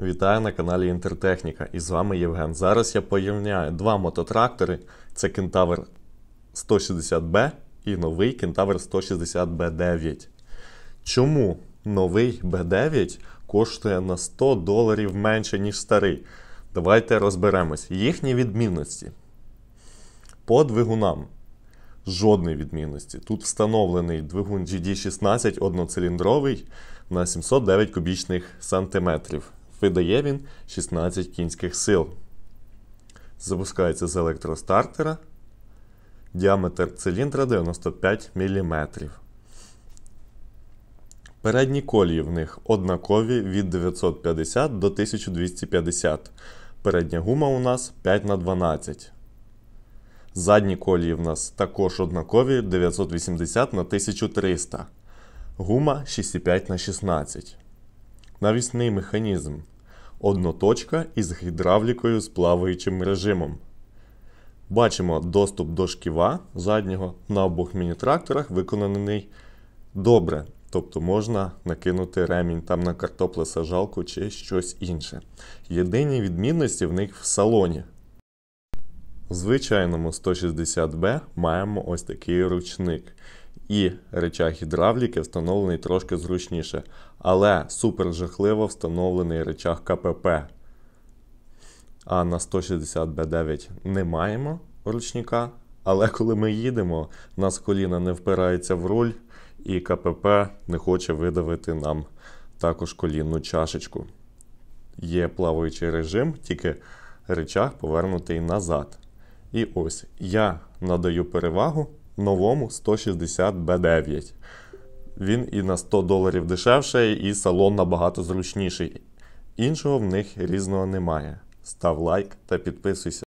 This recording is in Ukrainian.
Вітаю на каналі Інтертехніка, і з вами Євген. Зараз я порівняю два мототрактори. Це Кентавр 160B і новий Кентавр 160B9. Чому новий B9 коштує на $100 менше, ніж старий? Давайте розберемось. Їхні відмінності. По двигунам. Жодної відмінності. Тут встановлений двигун GD16 одноциліндровий на 709 кубічних сантиметрів. Видає він 16 кінських сил. Запускається з електростартера. Діаметр циліндра 95 мм. Передні колії в них однакові від 950 до 1250. Передня гума у нас 5х12. Задні колії в нас також однакові 980 на 1300. Гума 6,5х16. Навісний механізм. Одноточка із гідравлікою з плаваючим режимом. Бачимо доступ до шківа заднього на обох міні-тракторах виконаний добре. Тобто можна накинути ремінь там на картоплесаджалку чи щось інше. Єдині відмінності в них в салоні. В звичайному 160B маємо ось такий ручник. І рычаг гідравліки встановлений трошки зручніше. Але супер жахливо встановлений рычаг КПП. А на 160B9 не маємо ручника. Але коли ми їдемо, у нас коліна не впирається в руль. І КПП не хоче видавити нам також колінну чашечку. Є плаваючий режим, тільки рычаг повернутий назад. І ось, я надаю перевагу новому 160B9. Він і на $100 дешевший, і салон набагато зручніший. Іншого в них різного немає. Став лайк та підписуйся.